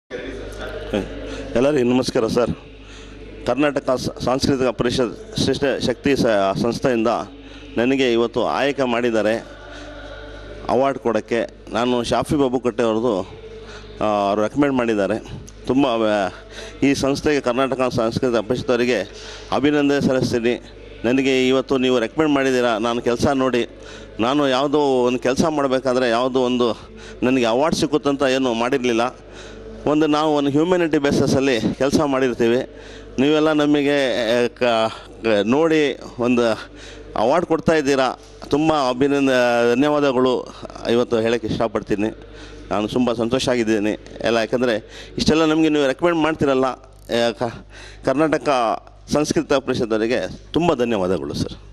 ಎಲ್ಲರಿಗೂ ನಮಸ್ಕಾರ ಸರ್. ಕರ್ನಾಟಕ ಸಾಂಸ್ಕೃತಿಕ ಪರಿಷತ್ ಶ್ರೇಷ್ಠ ಶಕ್ತಿ ಸಂಸ್ಥೆಯಿಂದ ನನಗೆ ಇವತ್ತು ಆಯ್ಕೆ ಮಾಡಿದ್ದಾರೆ ಅವಾರ್ಡ್ ಕೊಡೋಕ್ಕೆ. ನಾನು ಶಾಫಿ ಬಾಬುಕಟ್ಟೆ ಅವ್ರದ್ದು ಅವರು ರೆಕಮೆಂಡ್ ಮಾಡಿದ್ದಾರೆ. ತುಂಬ ಈ ಸಂಸ್ಥೆಗೆ ಕರ್ನಾಟಕ ಸಾಂಸ್ಕೃತಿಕ ಪರಿಷತ್ ಅವರಿಗೆ ಅಭಿನಂದನೆ ಸಲ್ಲಿಸ್ತೀನಿ. ನನಗೆ ಇವತ್ತು ನೀವು ರೆಕಮೆಂಡ್ ಮಾಡಿದ್ದೀರಾ. ನಾನು ಕೆಲಸ ನೋಡಿ ನಾನು ಯಾವುದೋ ಒಂದು ಕೆಲಸ ಮಾಡಬೇಕಾದ್ರೆ ಯಾವುದೋ ಒಂದು ನನಗೆ ಅವಾರ್ಡ್ ಸಿಕ್ಕುತ್ತಂತ ಏನು ಮಾಡಿರಲಿಲ್ಲ. ನಾವು ಒಂದು ಹ್ಯೂಮ್ಯಾನಿಟಿ ಬೇಸಸಲ್ಲಿ ಕೆಲಸ ಮಾಡಿರ್ತೀವಿ. ನೀವೆಲ್ಲ ನಮಗೆ ನೋಡಿ ಒಂದು ಅವಾರ್ಡ್ ಕೊಡ್ತಾಯಿದ್ದೀರಾ. ತುಂಬ ಧನ್ಯವಾದಗಳು ಇವತ್ತು ಹೇಳೋಕ್ಕೆ ಇಷ್ಟಪಡ್ತೀನಿ. ನಾನು ತುಂಬ ಸಂತೋಷ ಆಗಿದ್ದೀನಿ ಎಲ್ಲ. ಯಾಕಂದರೆ ಇಷ್ಟೆಲ್ಲ ನಮಗೆ ನೀವು ರೆಕಮೆಂಡ್ ಮಾಡ್ತೀರಲ್ಲ, ಕರ್ನಾಟಕ ಸಂಸ್ಕೃತ ಪರಿಷತ್ತವರಿಗೆ ತುಂಬ ಧನ್ಯವಾದಗಳು ಸರ್.